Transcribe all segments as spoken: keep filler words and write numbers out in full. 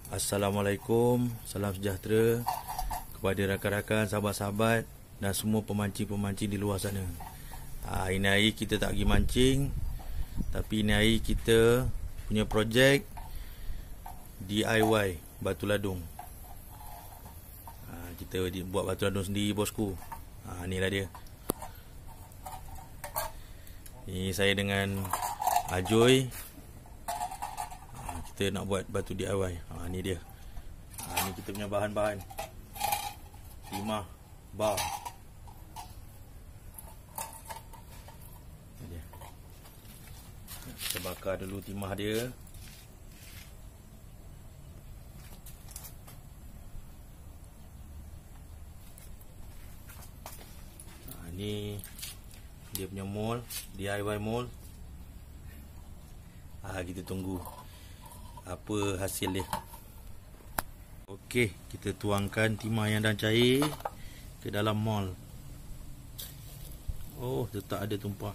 Assalamualaikum, salam sejahtera kepada rakan-rakan, sahabat-sahabat dan semua pemancing-pemancing di luar sana. ha, Ini hari kita tak pergi mancing, tapi ini hari kita punya projek D I Y batu ladung. ha, Kita buat batu ladung sendiri, bosku. ha, Inilah dia. Ini saya dengan Ajoy. Kita nak buat batu D I Y. Ha, ni dia. Ha, ni kita punya bahan-bahan. Timah, bar. Ni dia. Kita bakar dulu timah dia. Ha, ni dia punya mold, D I Y mold. Ha, kita tunggu apa hasil dia. Okey, kita tuangkan timah yang dah cair ke dalam mold. Oh, tetap ada tumpah.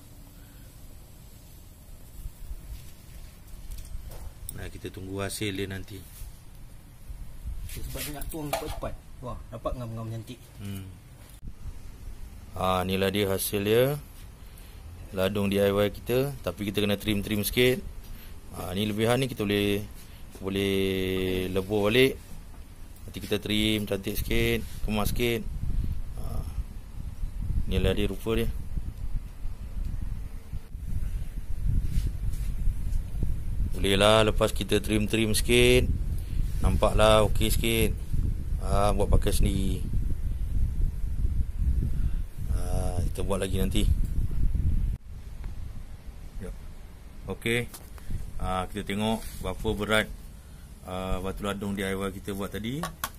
Nah, kita tunggu hasil dia nanti. Sebab dia nak tuang cepat-cepat. Wah, dapat ngam-ngam cantik. Hmm. Ah, inilah dia hasil dia. Ladung D I Y kita, tapi kita kena trim-trim sikit. Ah, ni lebihan ni kita boleh boleh lebur balik. Nanti kita trim cantik sikit, kemas sikit. ha, Inilah dia rupa dia. Boleh lah lepas kita trim-trim sikit, nampaklah okey sikit. ha, Buat pakai sendiri. ha, Kita buat lagi nanti. Okey, ha, kita tengok berapa berat Uh, batu ladung D I Y kita buat tadi.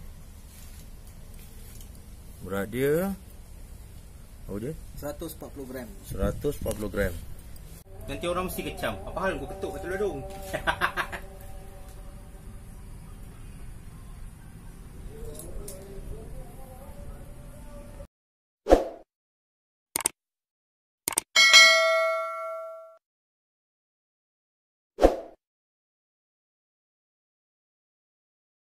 Berat dia apa dia? seratus empat puluh gram. seratus empat puluh gram. Nanti orang mesti kecam. Apa hal kau ketuk batu ladung?